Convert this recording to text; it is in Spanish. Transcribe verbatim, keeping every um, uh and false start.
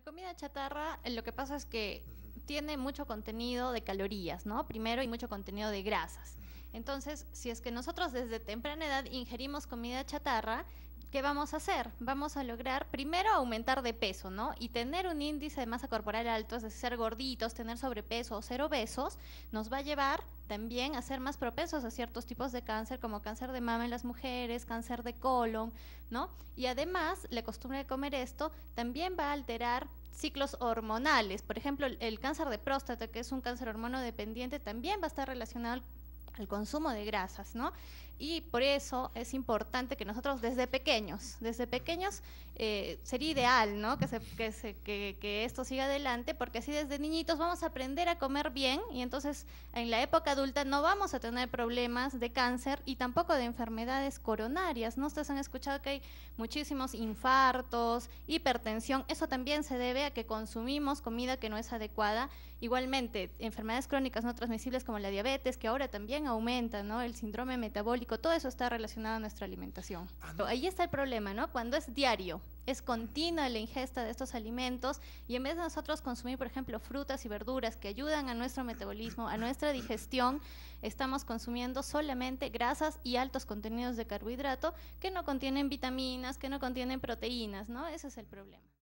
comida chatarra, eh, lo que pasa es que tiene mucho contenido de calorías, ¿no? Primero, y mucho contenido de grasas. Entonces, si es que nosotros desde temprana edad ingerimos comida chatarra, ¿qué vamos a hacer? Vamos a lograr primero aumentar de peso, ¿no? Y tener un índice de masa corporal alto, es decir, ser gorditos, tener sobrepeso o ser obesos, nos va a llevar también a ser más propensos a ciertos tipos de cáncer, como cáncer de mama en las mujeres, cáncer de colon, ¿no? Y además, la costumbre de comer esto también va a alterar ciclos hormonales. Por ejemplo, el, el cáncer de próstata, que es un cáncer hormonodependiente, también va a estar relacionado al al consumo de grasas, ¿no? Y por eso es importante que nosotros desde pequeños, desde pequeños eh, sería ideal, ¿no? Que, se, que, se, que, que esto siga adelante, porque así desde niñitos vamos a aprender a comer bien y entonces en la época adulta no vamos a tener problemas de cáncer y tampoco de enfermedades coronarias, ¿no? Ustedes han escuchado que hay muchísimos infartos, hipertensión, eso también se debe a que consumimos comida que no es adecuada. Igualmente, enfermedades crónicas no transmisibles como la diabetes, que ahora también aumenta, ¿no? El síndrome metabólico, todo eso está relacionado a nuestra alimentación. Ah, no. Ahí está el problema, ¿no? Cuando es diario, es continua la ingesta de estos alimentos y en vez de nosotros consumir, por ejemplo, frutas y verduras que ayudan a nuestro metabolismo, a nuestra digestión, estamos consumiendo solamente grasas y altos contenidos de carbohidrato que no contienen vitaminas, que no contienen proteínas, ¿no? Ese es el problema.